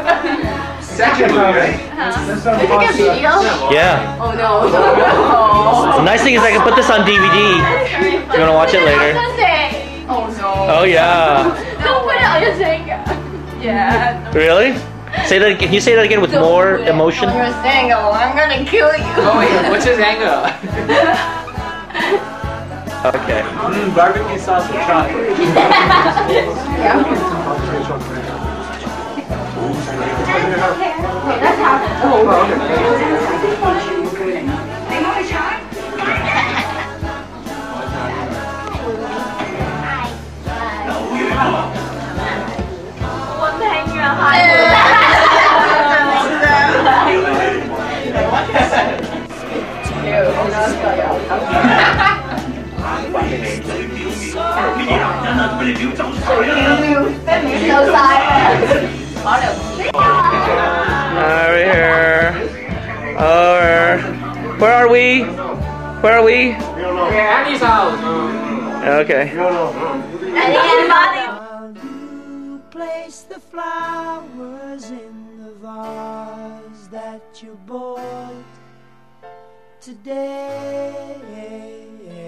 It's actually right? Is it a video? Yeah. Oh no. The nice thing is I can put this on DVD. If you want to watch it later. Oh no. Oh yeah. Don't put it on your Zanga. Yeah. Really? Say that. Can you say that again with more emotion? On your Zanga, I'm gonna kill you. Oh wait, what's his angle? Okay. Barbecue sauce with chocolate. That's happened. Oh, okay. Over here. Over. Where are we? Where are we? Annie's house. Okay. You place the flowers in the vase that you bought today.